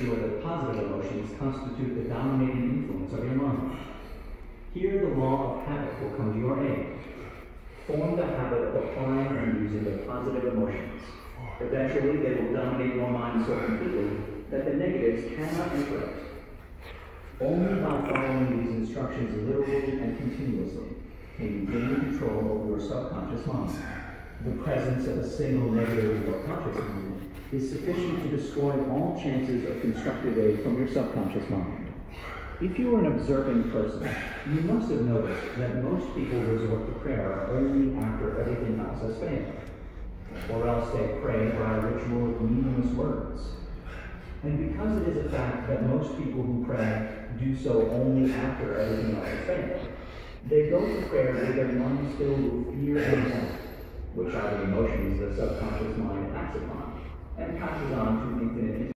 sure that positive emotions constitute the dominating influence of your mind. Here, the law of habit will come to your aid. Form the habit of applying and using the positive emotions. Eventually, they will dominate your mind so completely that the negatives cannot enter it. Only by following these instructions literally and continuously can you gain control over your subconscious mind. The presence of a single negative or conscious mind is sufficient to destroy all chances of constructive aid from your subconscious mind. If you are an observing person, you must have noticed that most people resort to prayer only after everything else has failed, or else they pray by a ritual of meaningless words. And because it is a fact that most people who pray do so only after everything else has failed, they go to prayer with their minds filled with fear and doubt, which are the emotions the subconscious mind acts upon and passes on to infinite